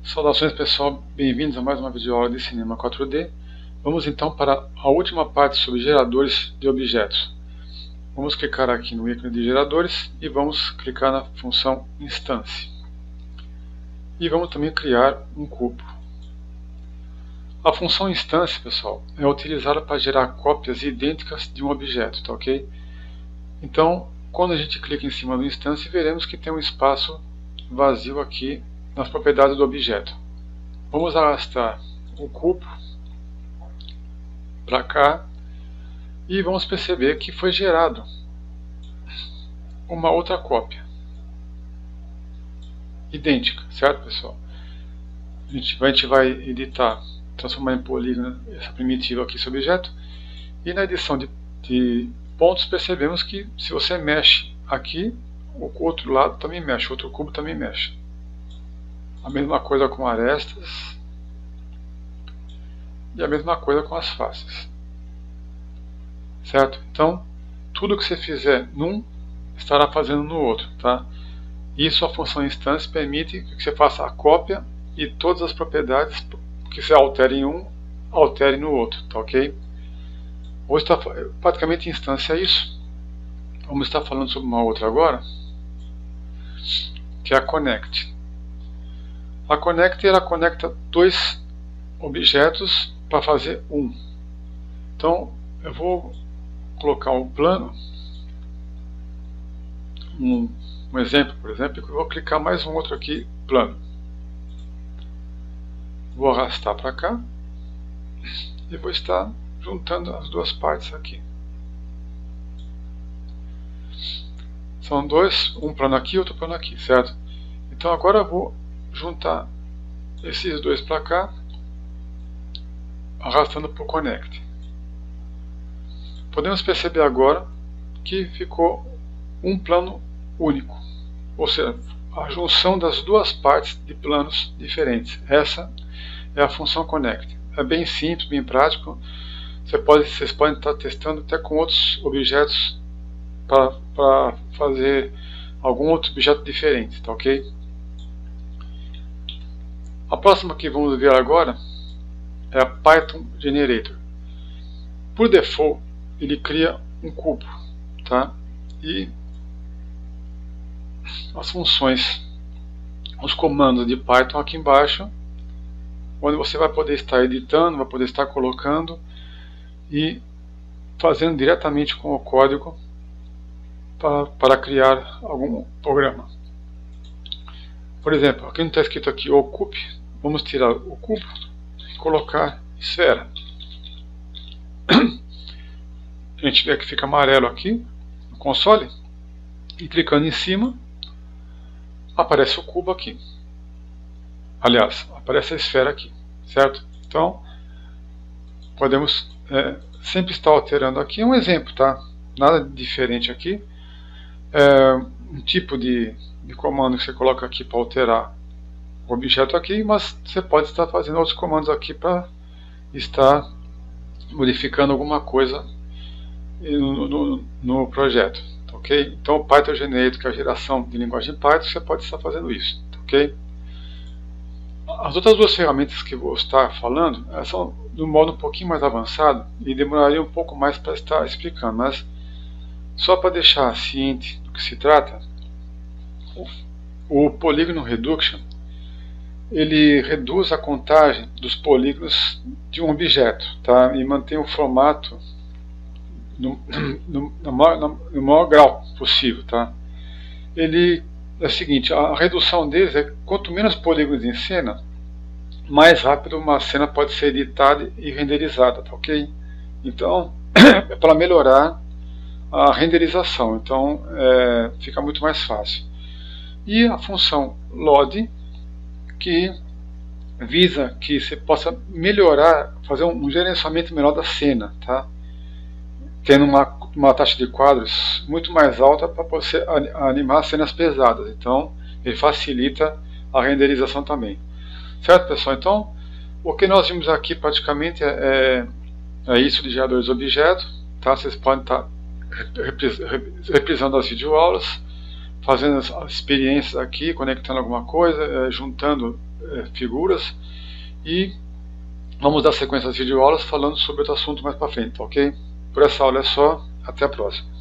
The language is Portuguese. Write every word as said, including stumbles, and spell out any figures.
Saudações pessoal, bem-vindos a mais uma videoaula de Cinema quatro D. Vamos então para a última parte sobre geradores de objetos. Vamos clicar aqui no ícone de geradores e vamos clicar na função Instance. E vamos também criar um cubo. A função Instance, pessoal, é utilizada para gerar cópias idênticas de um objeto, tá ok? Então, quando a gente clica em cima do Instance, veremos que tem um espaço vazio aqui nas propriedades do objeto. Vamos arrastar o cubo para cá e vamos perceber que foi gerado uma outra cópia idêntica, certo, pessoal? A gente vai, a gente vai editar, transformar em polígono essa primitiva aqui, esse objeto, e na edição de, de pontos percebemos que se você mexe aqui, o outro lado também mexe, o outro cubo também mexe. A mesma coisa com arestas e a mesma coisa com as faces, certo? Então, tudo que você fizer num estará fazendo no outro, tá? Isso a função instância permite que você faça a cópia e todas as propriedades que você altere em um, altere no outro, tá ok? Hoje está praticamente instância é isso. Vamos estar falando sobre uma outra agora, que é a Connect. A Connect ela conecta dois objetos para fazer um. Então eu vou colocar um plano, um, um exemplo, por exemplo, eu vou clicar mais um outro aqui, plano. Vou arrastar para cá e vou estar juntando as duas partes aqui. São dois, um plano aqui e outro plano aqui, certo? Então agora eu vou juntar esses dois para cá, arrastando para o Connect. Podemos perceber agora que ficou um plano único, ou seja, a junção das duas partes de planos diferentes. Essa é a função Connect. É bem simples, bem prático. Você pode, vocês podem estar testando até com outros objetos para fazer algum outro objeto diferente, tá ok? A próxima que vamos ver agora é a Python Generator. Por default, ele cria um cubo, tá? E as funções, os comandos de Python aqui embaixo, onde você vai poder estar editando, vai poder estar colocando e fazendo diretamente com o código para, para criar algum programa. Por exemplo, aqui não está escrito aqui ocupe, vamos tirar o cubo e colocar esfera. A gente vê que fica amarelo aqui no console e clicando em cima aparece o cubo aqui. Aliás, aparece a esfera aqui, certo? Então podemos é, sempre estar alterando aqui. É um exemplo, tá? Nada diferente aqui. É um tipo de de comando que você coloca aqui para alterar o objeto aqui, mas você pode estar fazendo outros comandos aqui para estar modificando alguma coisa no, no, no projeto, ok? Então o Python Generator, que é a geração de linguagem Python, você pode estar fazendo isso, ok? As outras duas ferramentas que eu vou estar falando elas são de um modo um pouquinho mais avançado e demoraria um pouco mais para estar explicando, mas só para deixar ciente do que se trata, o Polygon Reduction ele reduz a contagem dos polígonos de um objeto, tá? E mantém o formato no, no, no, maior, no maior grau possível, tá? Ele é o seguinte, a redução deles é quanto menos polígonos em cena, mais rápido uma cena pode ser editada e renderizada, tá ok? Então é para melhorar a renderização, então é, fica muito mais fácil. E a função load, que visa que você possa melhorar, fazer um gerenciamento melhor da cena, tá? Tendo uma, uma taxa de quadros muito mais alta para você animar cenas pesadas. Então, ele facilita a renderização também. Certo, pessoal? Então, o que nós vimos aqui praticamente é, é isso de geradores de objetos, tá? Vocês podem estar reprisando as videoaulas, fazendo as experiências aqui, conectando alguma coisa, é, juntando é, figuras, e vamos dar sequência às videoaulas falando sobre outro assunto mais para frente, ok? Por essa aula é só, até a próxima.